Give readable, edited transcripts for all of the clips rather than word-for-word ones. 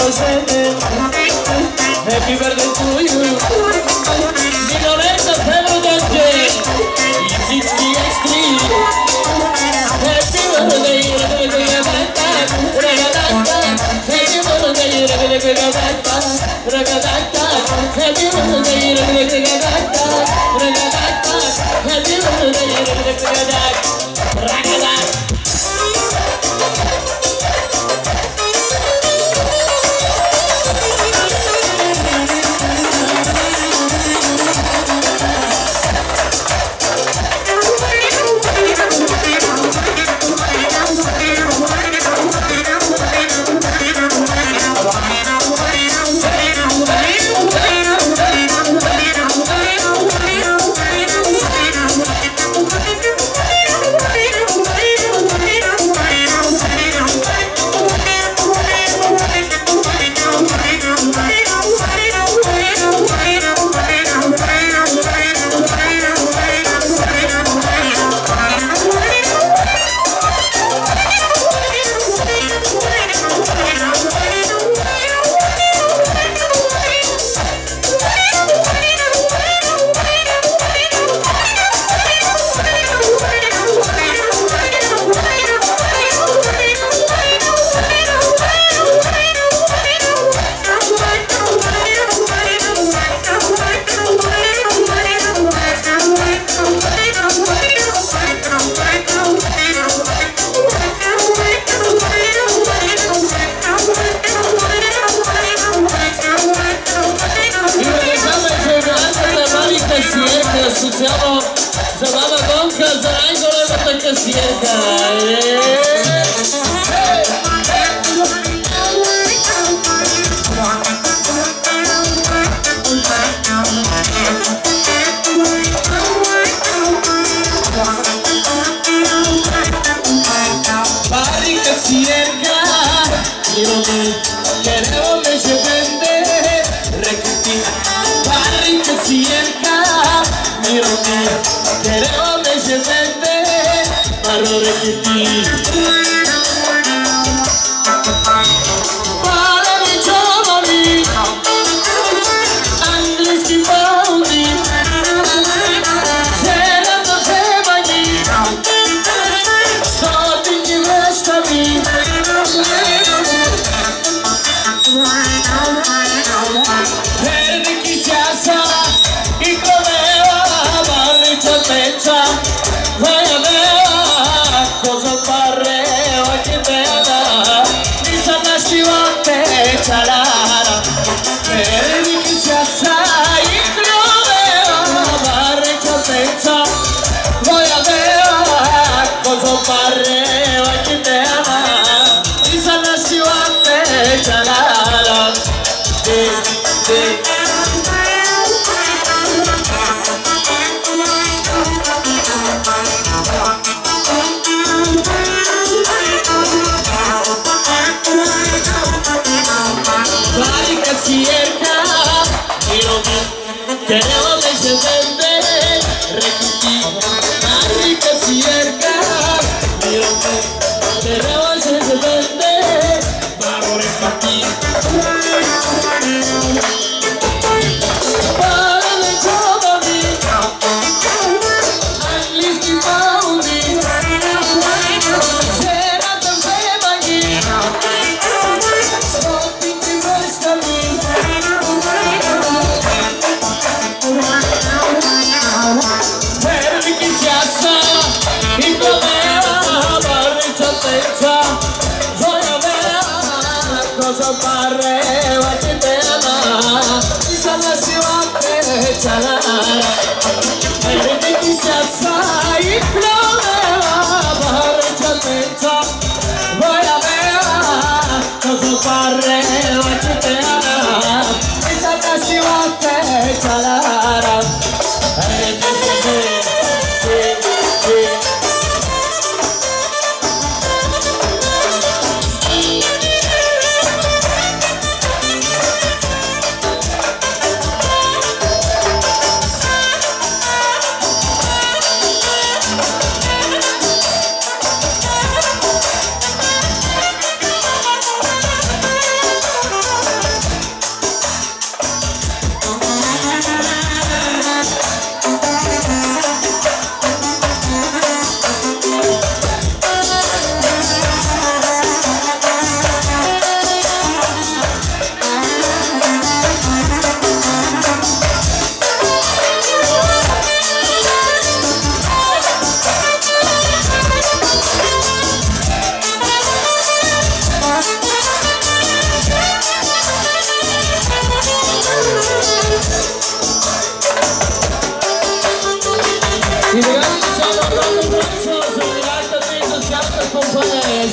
Happy birthday to you. Minoretta February, Izicki Extreme. Happy birthday, ragadata. Happy birthday, ragadata. Happy birthday, ragadata. Happy birthday, ragadata. Zabawa gąbka za Angolem, taka sierka. Barrica sierka, queremos me se vende, recuti. Barrica sierka, queremos me se vende, para recuti. Queremos que se vende, recuti, barrica sierka, queremos que se vende, vamos recuti. Para de Giovanni, angliski paundi, c'era da Femaghi, scoppiti restami. Fermi chi si alza, in come va, barricia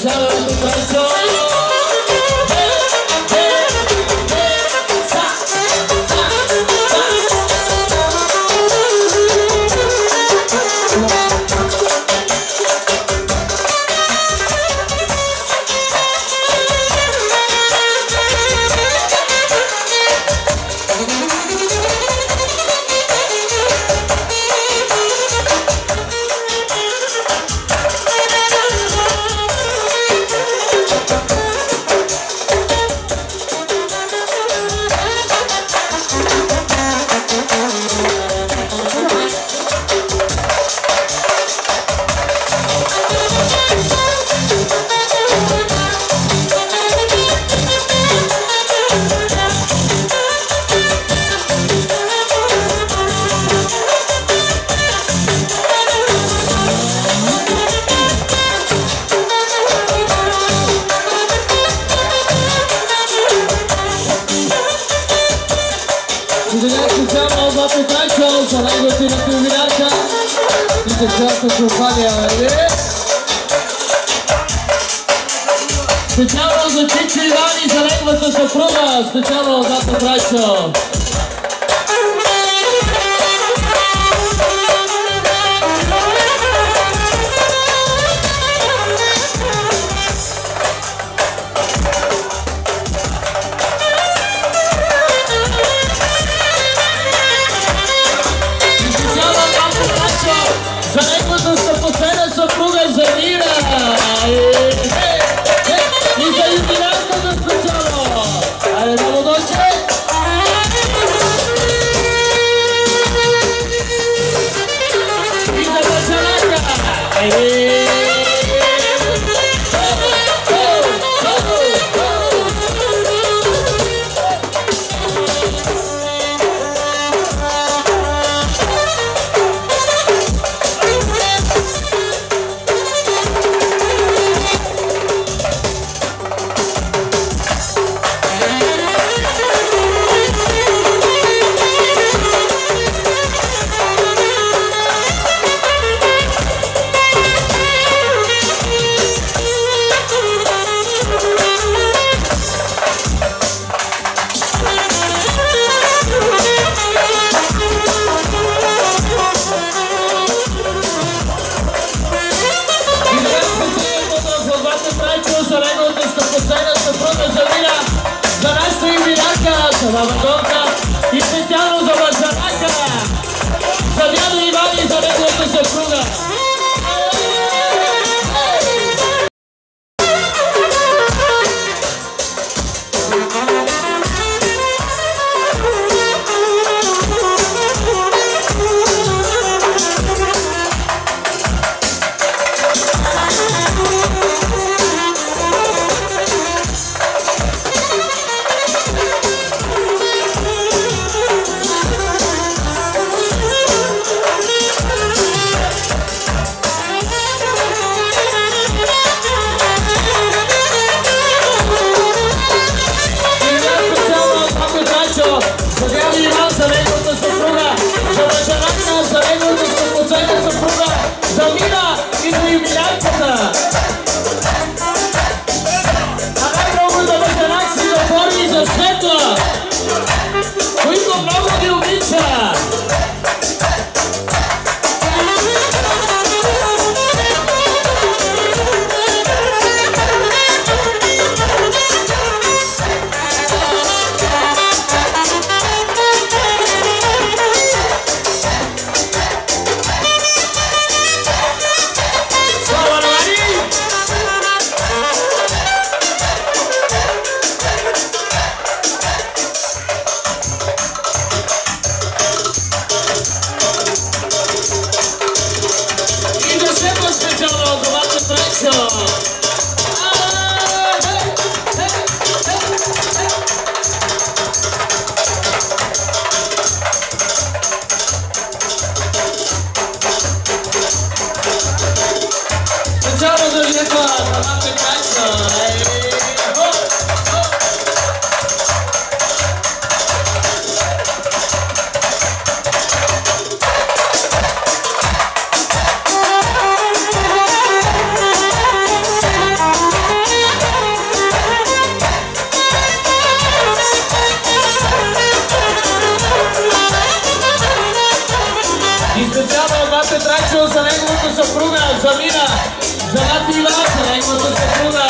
speciale del prezzo. Siamo dopo calcio, sarai continuato in virata, dice certo su Fabio, speciale za Čiči Ivani, za Regvata supruga, specijalno dopo calcio. Za Regvata skupocena supruga Zamira i za jubilarka za specijalno. Ajde, damo doće. I za Bačanaka. Za Regvata skupocena supruga Zamira, za naštu jubilarka, za Vavagonka i specijalno za Bačanaka, za Dijanu Ivani, za Regvata supruga. Za Dijanu Ivani, za Regvata supruga, za Bačanaka, za Regvata skupocena supruga Zamira i za jubilarkata. A najpravo za Bačanak si za Borgi i za Svetla, koji ima mnogo ljubića. съпруга Замина, за Нати Иванка, неговата съпруга.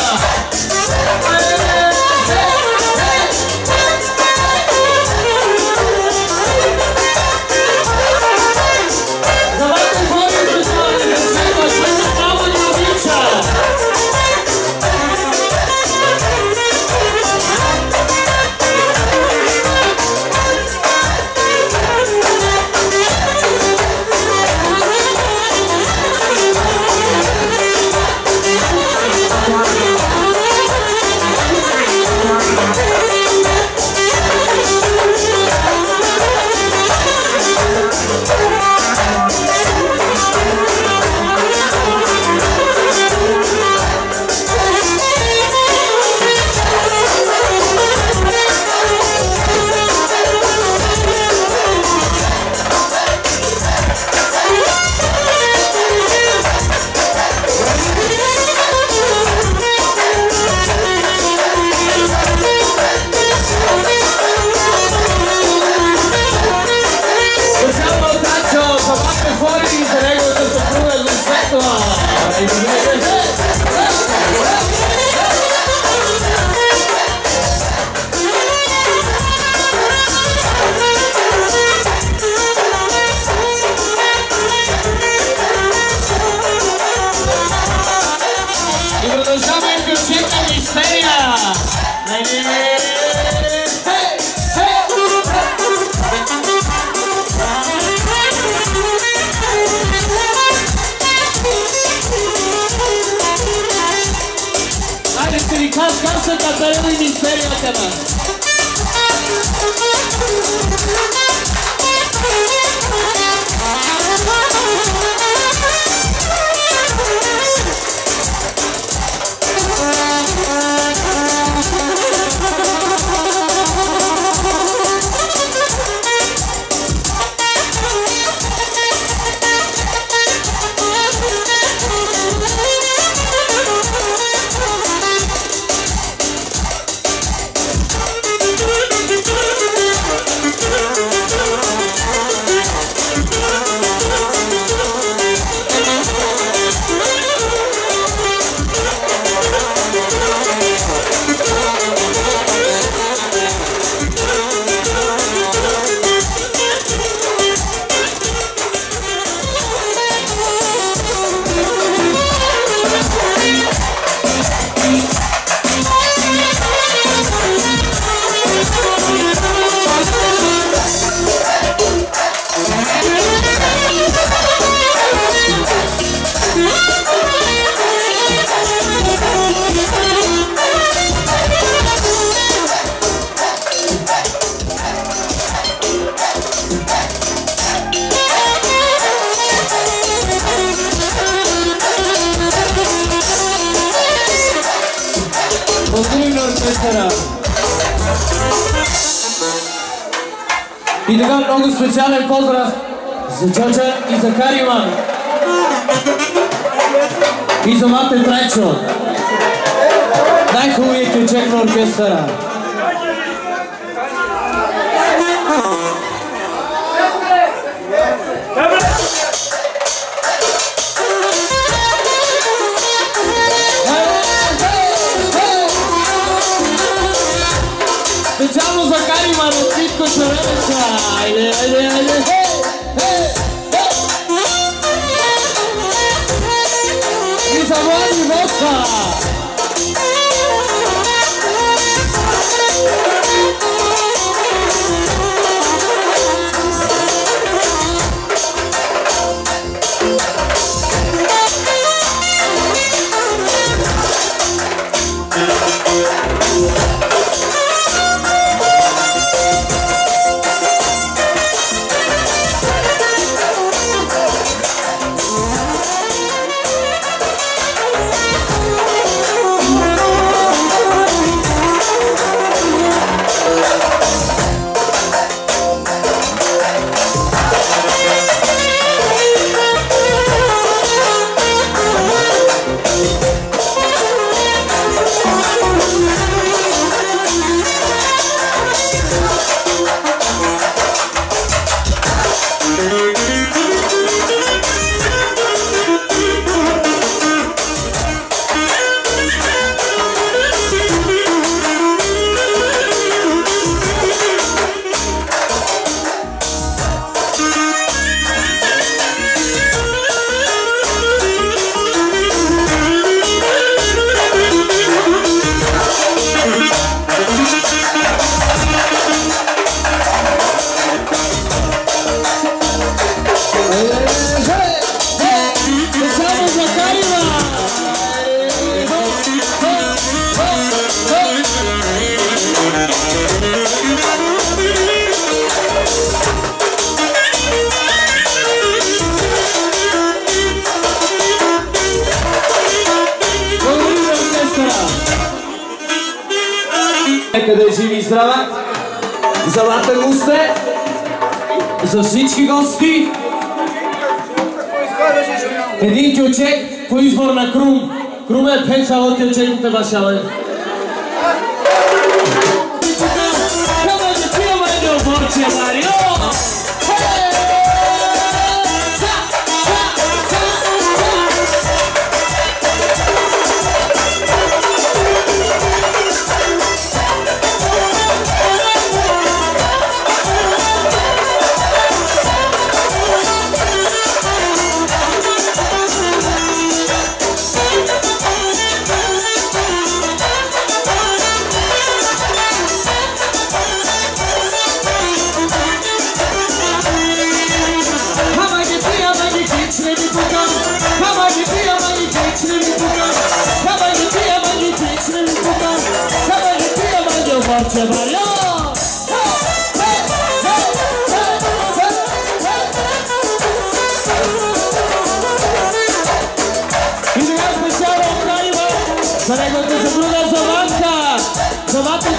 И така много специален поздрав за Джоджа и за Кариман. И за Мате Трайчо. Най-хубавият ключек на оркестъра. Специално за Кариман от Титко Червенеца. Айде, айде, айде. И за Влади Моса. издрава, за Вата Густе, за всички гости. Един кючек по избор на Крум. Крум е пенсал от кючеките башале. Кама да пиваме до борче, Марио! За неговата съпруга Заванка